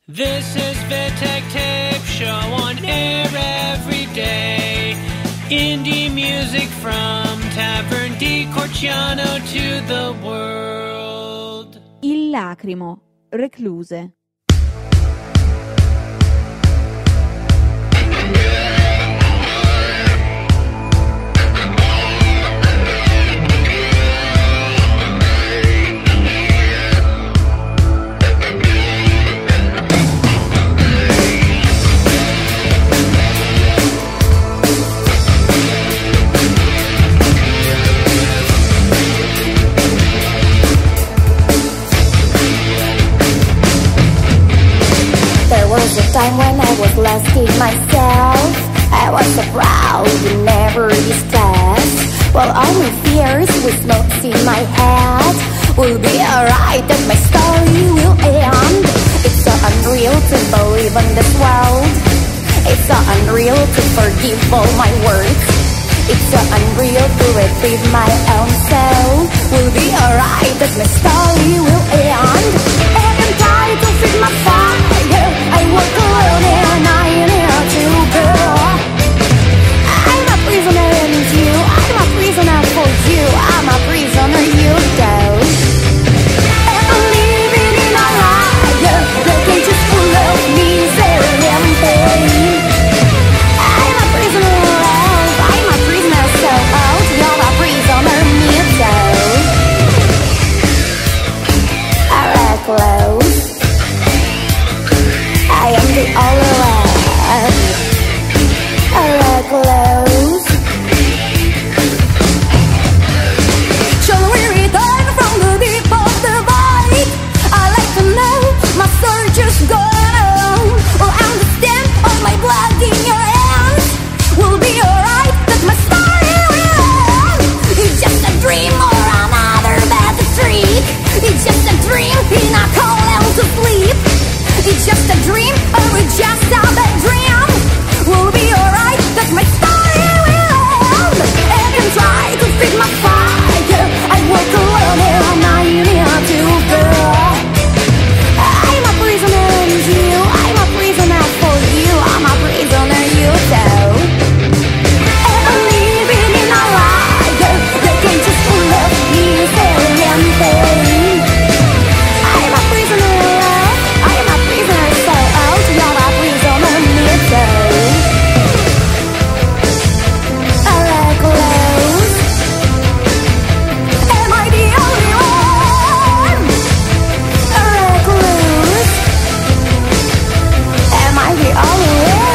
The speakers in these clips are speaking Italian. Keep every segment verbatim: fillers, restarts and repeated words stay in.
This is Vitek Tape Show on air every day. Indie music from Tavern di Corciano to the world. Il lacrimo, Recluse. Time when I was lost in myself, I was so proud and never distressed. While all my fears with smokes in my head, will be alright that my story will end. It's so unreal to believe in this world. It's so unreal to forgive all my words. It's so unreal to retrieve my own soul. Will be alright that my story will end. And I'm tired to feed my fire. I walk alone and I need to go. I'm a prisoner in you. I'm a prisoner for you. I'm a prisoner, you go. And I'm living in a lie that can just full of misery and pain. I'm a prisoner of love. I'm a prisoner so old. You're a prisoner, me too. I like clothes. I am the only one. I like clothes. Shall we return from the deep of the void? I like to know my search is going on. Or understand all my blood in your hands. Will be alright that my story will end. It's just a dream or another bad trick. It's just a dream in a cold and to sleep. It's just a dream, or it's just a bad dream. We'll be alright, that my story will end. And I'm trying to feed my fire. I walk alone and I need to go. I'm a prisoner in you. I'm a prisoner for you. I'm a prisoner, you too. And I'm living in a lie that can just full of misery and pain. I'm a prisoner of love. I'm a prisoner so old. You're a prisoner, me too. I like clothes. Am I the only one? I like clothes. Am I the only one?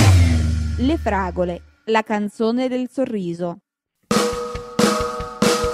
Le fragole, la canzone del sorriso.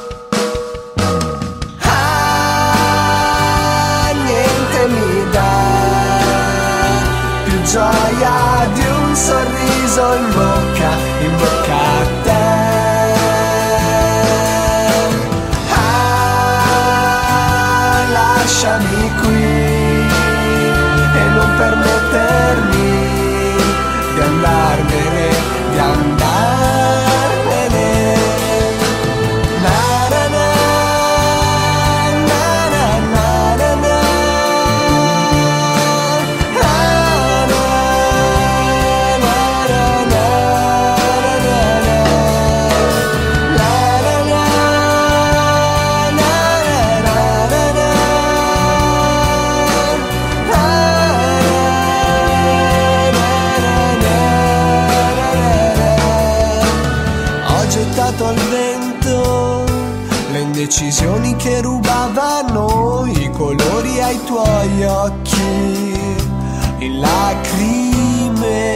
decisioni che rubavano i colori ai tuoi occhi in lacrime.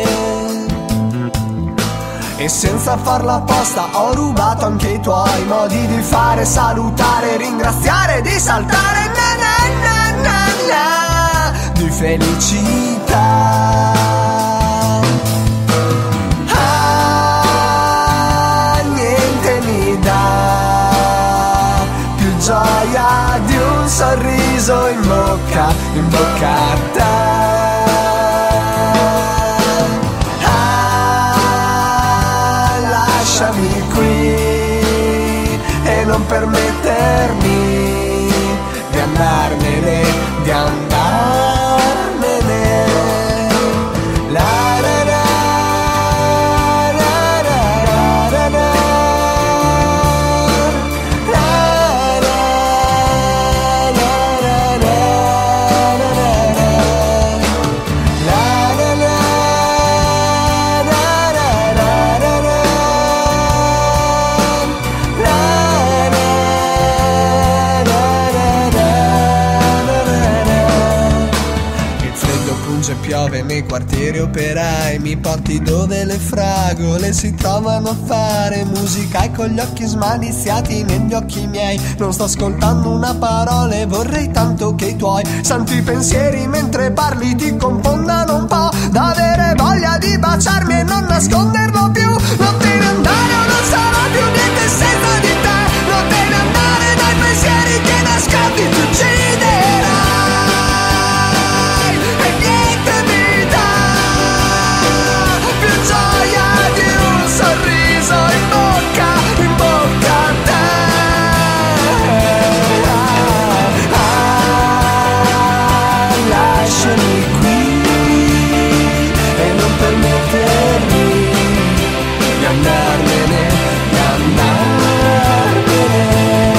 E senza farla apposta ho rubato anche i tuoi modi di fare, salutare, ringraziare, di saltare, na na na na na, di felicità. Ah, niente mi dà più gioia di un sorriso in bocca, in bocca a te. Lasciami qui e non permettermi di andarmene, di andarmene. La la la la la la la la la piove nei quartieri operai, mi porti dove le fragole si trovano a fare musica e con gli occhi smaliziati negli occhi miei non sto ascoltando una parola e vorrei tanto che i tuoi santi pensieri mentre parli ti confondano un po', da avere voglia di baciarmi e non nasconderlo più. Non te ne andare o non sarà più niente senza di te, non te ne andare dai pensieri che nascondi, ti ucciderai. Sorriso in bocca, in bocca a te. Ah, ah, lasciami qui e non permettermi di andarmene, di andarmene.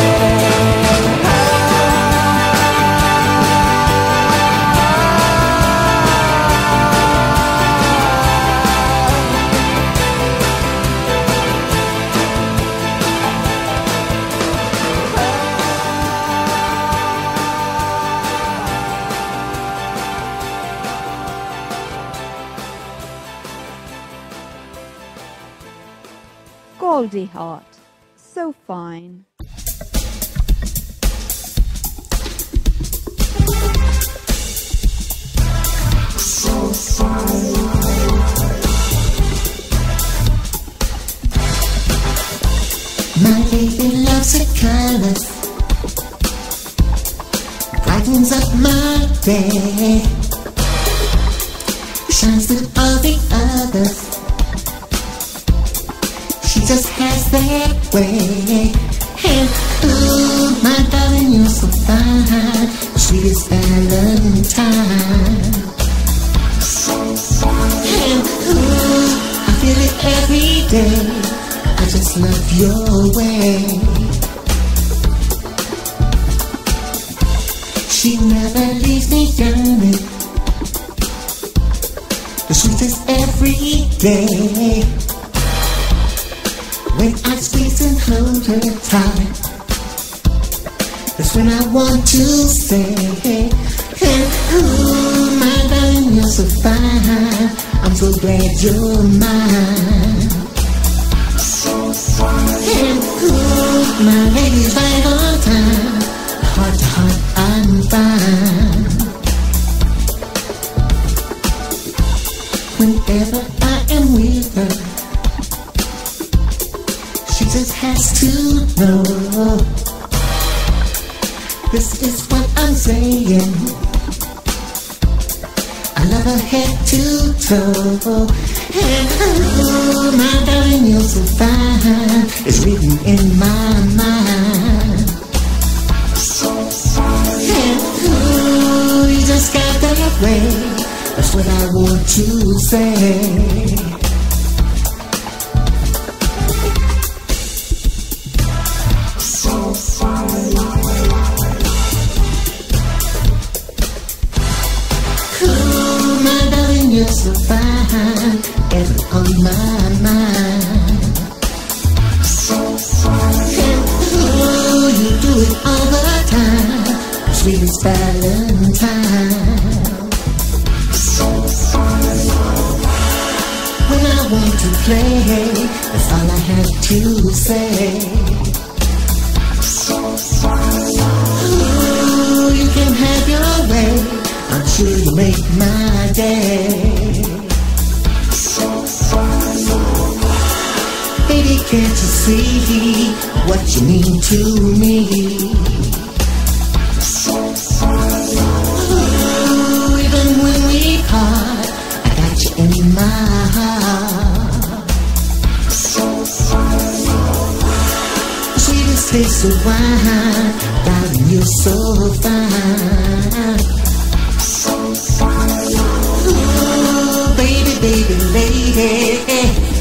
Goldie Hawn, so fine. So fine. My baby loves her colors, brightens up my day, shines through all the others. She just has that way. And ooh, my darling, you're so fine, sweetest Valentine. So fine. And ooh, I feel it every day. I just love your way. She never leaves me yearning, the sweetest every day. When I squeeze and hold her tight, that's when I want to say, and ooh, my darling, you're so fine, I'm so glad you're mine. So fine. And ooh, my lady's right on time, heart to heart I'm fine. Whenever I am with her, she just has to know, this is what I'm saying, I love her head to toe. And ooh, my darling, you're so fine, it's written in my mind. So fine. And ooh, you just got that way, that's what I want to say. You're so fine, ever on my mind. So fine. And ooh, you sweetest Valentine. When I want to play, that's all I have to say. Ooh, you can have your way, I'm sure you make my day. Baby, can't you see what you mean to me? Ooh, even when we part, I got you in my heart. Sweetest taste of wine, darling, you're so fine. Ooh, baby, baby, lady.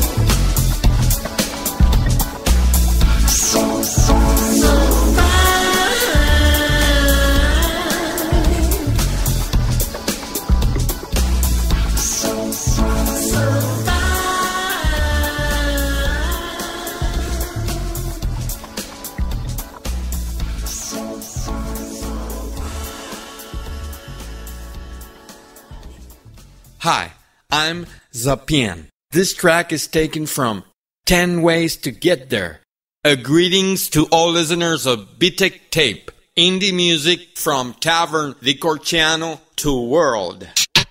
Hi, I'm Zapian. This track is taken from ten Ways to Get There. A greetings to all listeners of B-Tech Tape, indie music from Tavern Di Corciano to World.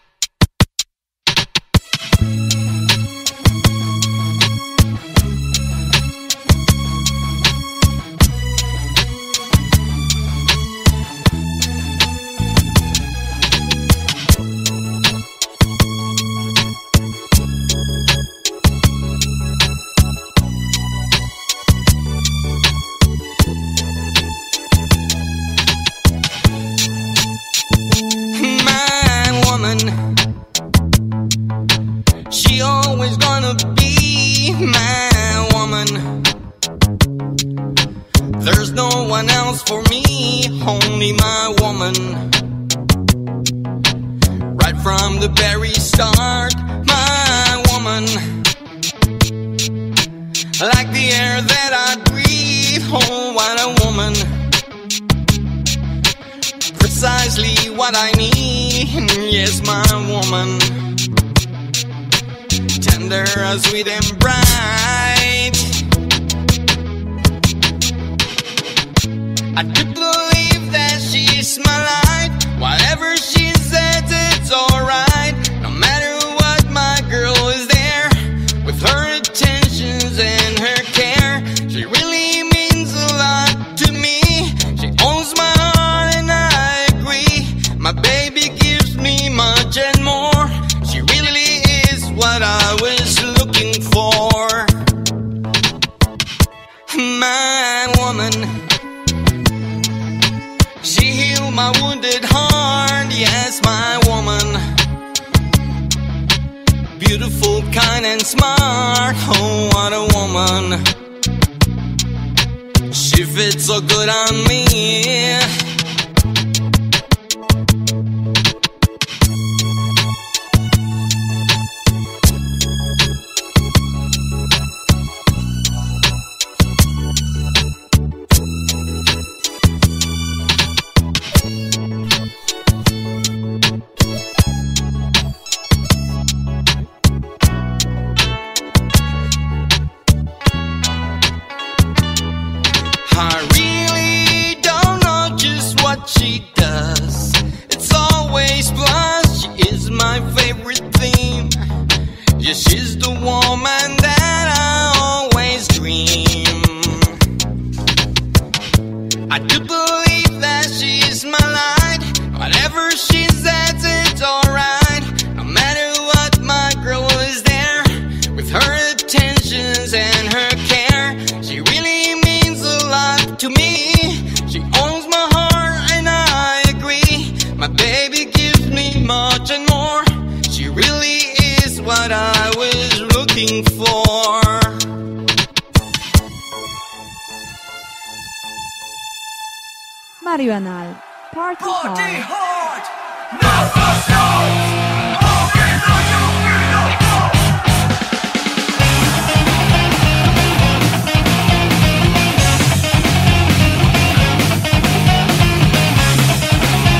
She always gonna be my woman. There's no one else for me, only my woman. Right from the very start, my woman. Like the air that I breathe, oh what a woman. Precisely what I need, yes my woman. Tender, sweet and bright. I do believe that she's my light. Whatever she says, it's alright. No matter what, my girl is there. With her attentions and her care, she really means a lot to me. She owns my heart and I agree. My baby gives me much and more. She really is what I was looking for. My woman. She healed my wounded heart, yes, my woman. Beautiful, kind and smart, oh what a woman. She fits so good on me. I really don't know just what she does. It's always plus, she is my favorite theme. Yeah, she's the woman that I always dream. I do believe that she's my light. Whatever she says, it's alright. No matter what, my girl is there. With her attentions and her care, she really means a lot to me. She owns my heart and I agree. My baby gives me much and more. She really is what I was looking for. Mario Anal, Party Hard. We'll be right back.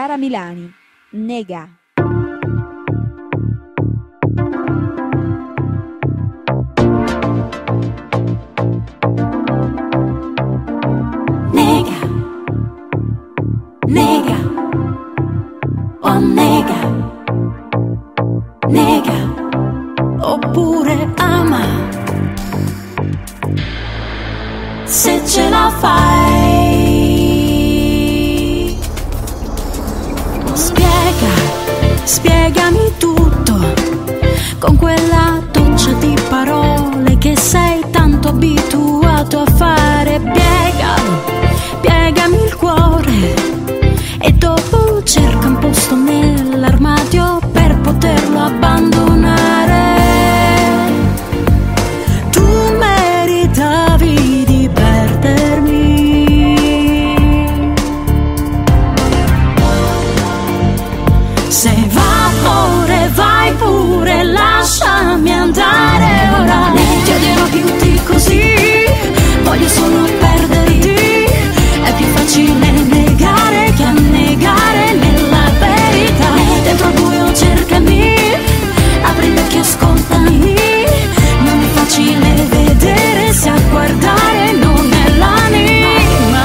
Chiara Milani, Nega. Nega, nega, oh nega, nega, oppure ama, se ce la fai. Spiega, spiegami tutto, con quella doccia di parole che sei tanto abituato a fare. Piegalo, piegami il cuore e dopo cerca un posto nell'armadio per poterlo abbandonare. Tu meritavi di perdermi. Se va amore vai pure, lasciami andare ora. Ti odierò più di così, voglio solo perderti. È più facile negare che annegare nella verità. Dentro al buio cercami, apri gli occhi, ascoltami. Non è facile vedere se a guardare non è l'anima.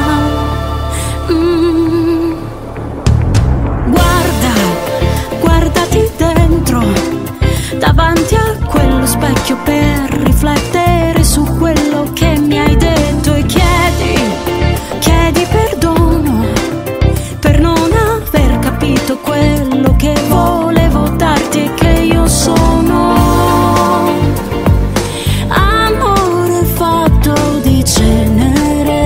Mm. Guarda, guardati dentro, davanti a quello specchio per riflettere su quello che mi hai detto e chiedi, chiedi perdono per non aver capito quello che volevo darti e che io sono. Amore fatto di cenere.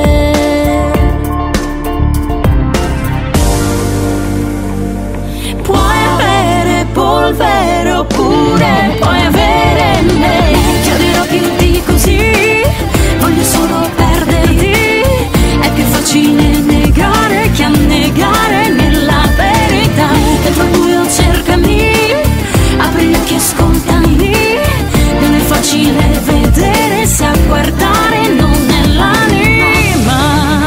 Puoi avere polvere oppure puoi avere me. Ti odierò più di così, voglio solo perderti. È più facile negare che annegare nella verità. Dentro al buio cercami, apri gli occhi, ascoltami. Non è facile vedere se a guardare non è l'anima.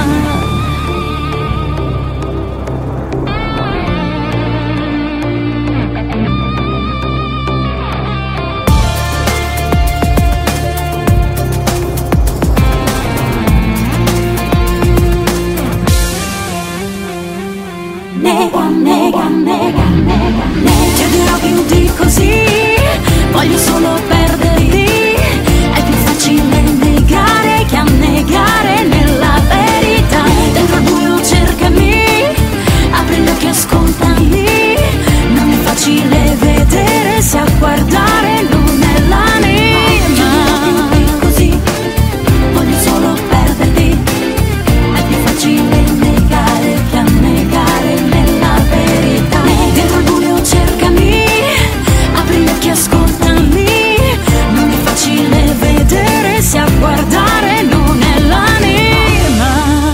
Nega, nega, nega, nega, nega. Ti odierò più di così, voglio solo perderti. È più facile negare che annegare nella verità. Dentro al buio cercami, apri gli occhi, ascoltami. Non è facile vedere se a guardare non è l'anima. Così, voglio solo perderti. È più facile negare che annegare nella verità. Dentro al buio cercami, apri gli occhi, ascoltami. Non è facile vedere se a guardare non è l'anima.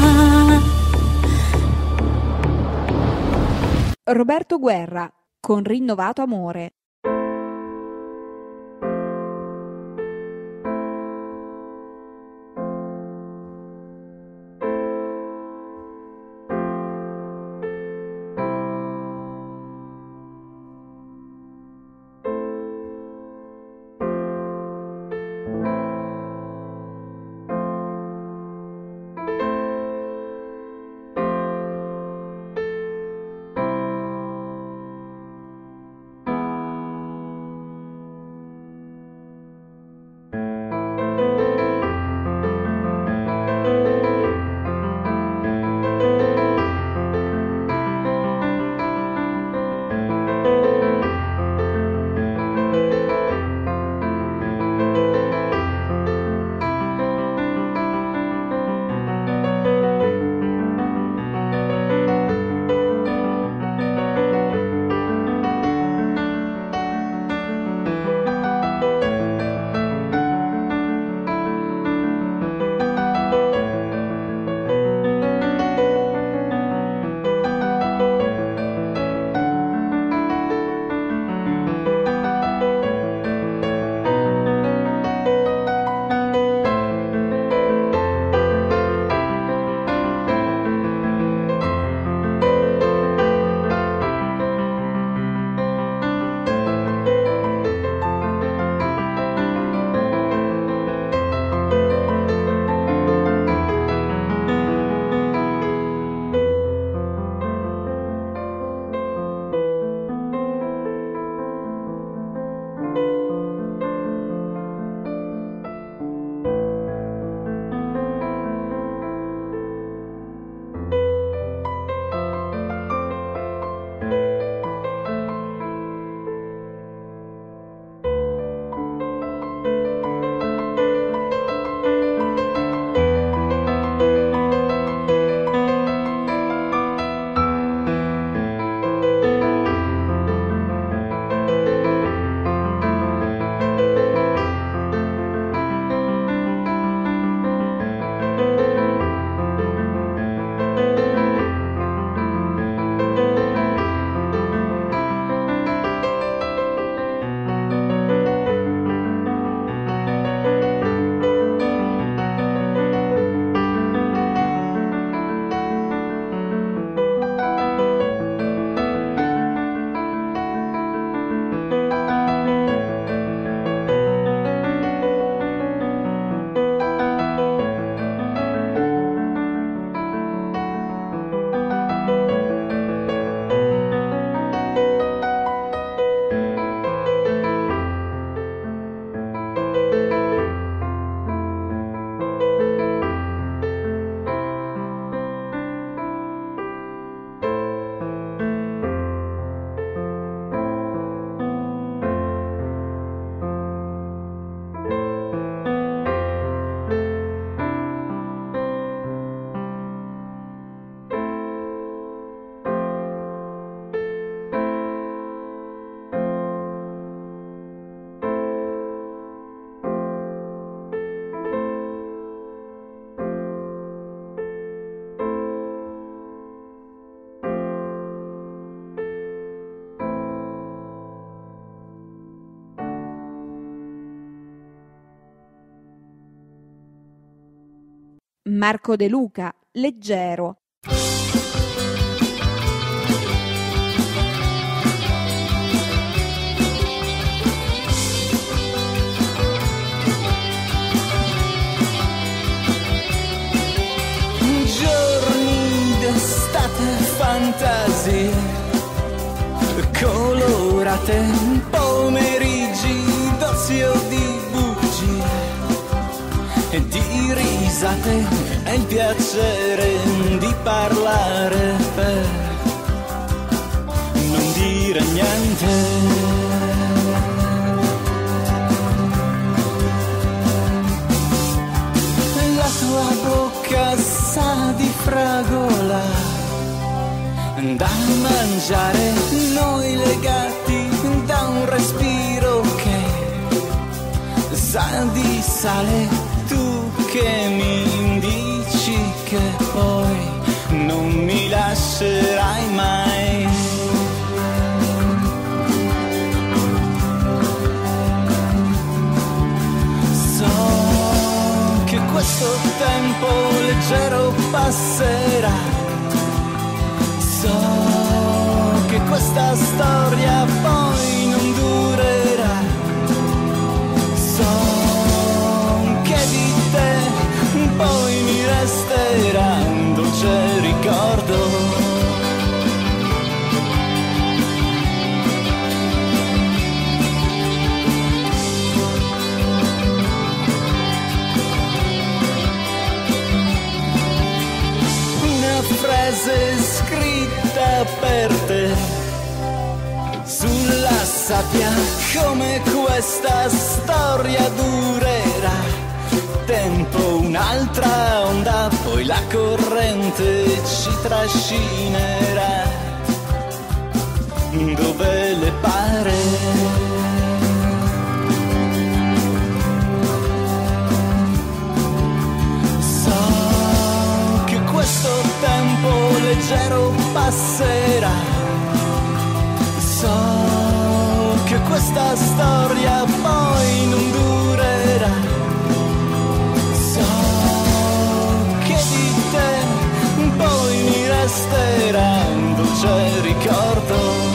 Roberto Guerra, con Rinnovato amore. Marco De Luca, Leggero. Giorni d'estate, fantasie colorate, pomeriggi d'ozio, di bugie e di risate, e il piacere di parlare per non dire niente. La tua bocca sa di fragola da mangiare, noi legati da un respiro che sa di sale, tu che mi dici che poi non mi lascerai mai. So che questo tempo leggero passerà, so che questa storia poi non durerà, so che di te poi mi resterà un dolce ricordo. Una frase scritta per te sulla sabbia, come questa storia durerà. Tempo, un'altra onda, poi la corrente ci trascinerà dove le pare. So che questo tempo leggero passerà, so che questa storia poi non durerà, so che di te poi mi resterà un dolce ricordo.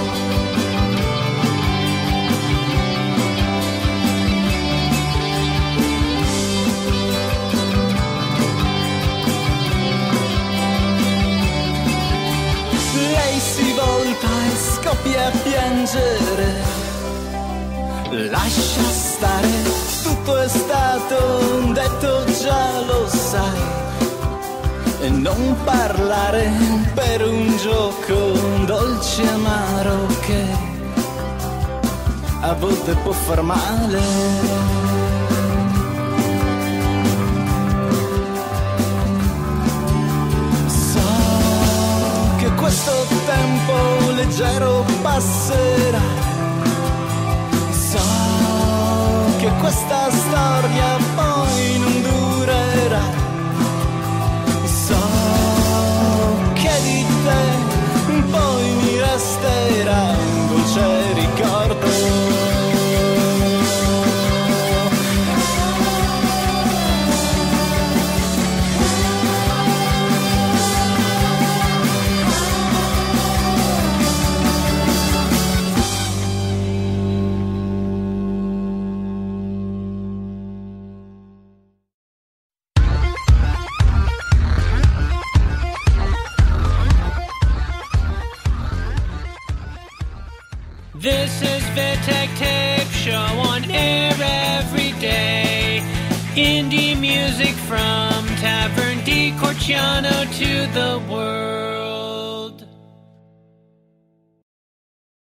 Lei si volta e scoppia a piangere, lascia stare, tutto è stato detto, già lo sai, e non parlare per un gioco dolce e amaro che a volte può far male. Questo tempo leggero passerà, so che questa storia poi non durerà, so che di te poi mi resterà un dolce ricordo. This is Vittek Tape Show, on air every day. Indie music from Tavern di Corciano to the world.